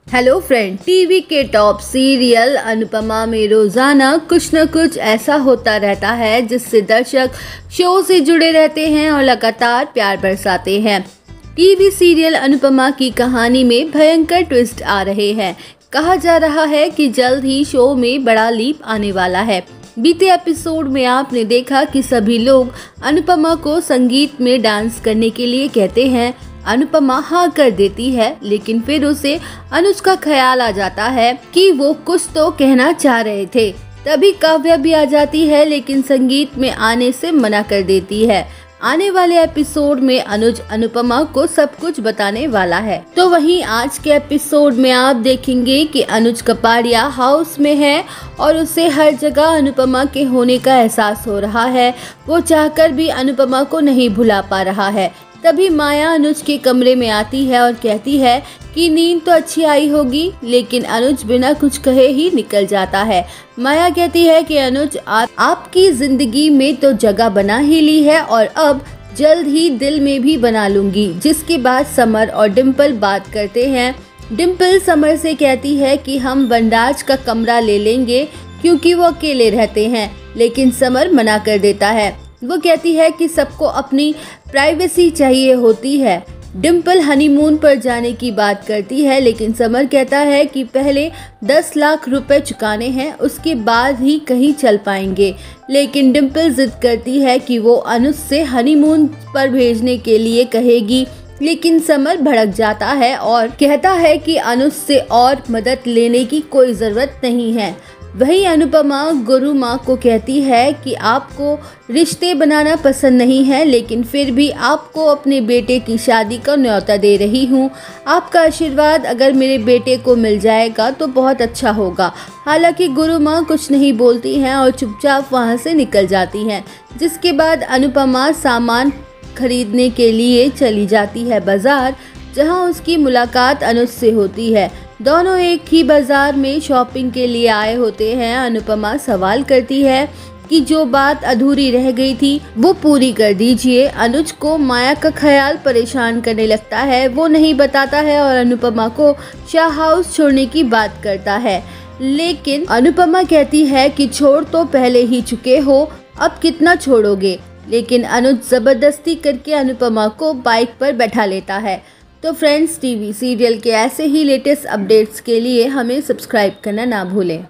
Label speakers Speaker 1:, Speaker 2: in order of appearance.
Speaker 1: Hello friend, TV के top serial Anupama में रोजाना कुछ न कुछ ऐसा होता रहता है जिससे दर्शक शो से जुड़े रहते हैं और लगातार प्यार बरसाते हैं। टीवी सीरियल अनुपमा की कहानी में भयंकर ट्विस्ट आ रहे हैं। कहा जा रहा है कि जल्द ही शो में बड़ा लीप आने वाला है। बीते एपिसोड में आपने देखा कि सभी लोग अनुपमा को संगीत में डांस करने के लिए कहते हैं। अनुपमा हाँ कर देती है, लेकिन फिर उसे अनुज का ख्याल आ जाता है कि वो कुछ तो कहना चाह रहे थे। तभी काव्या भी आ जाती है, लेकिन संगीत में आने से मना कर देती है। आने वाले एपिसोड में अनुज अनुपमा को सब कुछ बताने वाला है। तो वहीं आज के एपिसोड में आप देखेंगे कि अनुज कपाड़िया हाउस में है और उसे हर जगह अनुपमा के होने का एहसास हो रहा है। वो चाहकर भी अनुपमा को नहीं भुला पा रहा है। तभी माया अनुज के कमरे में आती है और कहती है कि नींद तो अच्छी आई होगी, लेकिन अनुज बिना कुछ कहे ही निकल जाता है। माया कहती है कि अनुज आपकी जिंदगी में तो जगह बना ही ली है और अब जल्द ही दिल में भी बना लूंगी। जिसके बाद समर और डिम्पल बात करते हैं। डिम्पल समर से कहती है कि हम वनराज का कमरा ले लेंगे क्योंकि वो अकेले रहते हैं, लेकिन समर मना कर देता है। वो कहती है कि सबको अपनी प्राइवेसी चाहिए होती है। डिम्पल हनीमून पर जाने की बात करती है, लेकिन समर कहता है कि पहले 10 लाख रुपए चुकाने हैं, उसके बाद ही कहीं चल पाएंगे। लेकिन डिम्पल जिद करती है कि वो अनुज से हनीमून पर भेजने के लिए कहेगी, लेकिन समर भड़क जाता है और कहता है कि अनुज से और मदद लेने की कोई जरूरत नहीं है। वही अनुपमा गुरु माँ को कहती है कि आपको रिश्ते बनाना पसंद नहीं है, लेकिन फिर भी आपको अपने बेटे की शादी का न्योता दे रही हूँ। आपका आशीर्वाद अगर मेरे बेटे को मिल जाएगा तो बहुत अच्छा होगा। हालांकि गुरु माँ कुछ नहीं बोलती हैं और चुपचाप वहाँ से निकल जाती हैं। जिसके बाद अनुपमा सामान खरीदने के लिए चली जाती है बाजार, जहाँ उसकी मुलाकात अनुज से होती है। दोनों एक ही बाजार में शॉपिंग के लिए आए होते हैं। अनुपमा सवाल करती है कि जो बात अधूरी रह गई थी वो पूरी कर दीजिए। अनुज को माया का ख्याल परेशान करने लगता है। वो नहीं बताता है और अनुपमा को शाह हाउस छोड़ने की बात करता है, लेकिन अनुपमा कहती है कि छोड़ तो पहले ही चुके हो, अब कितना छोड़ोगे। लेकिन अनुज जबरदस्ती करके अनुपमा को बाइक पर बैठा लेता है। तो फ्रेंड्स, टीवी सीरियल के ऐसे ही लेटेस्ट अपडेट्स के लिए हमें सब्सक्राइब करना ना भूलें।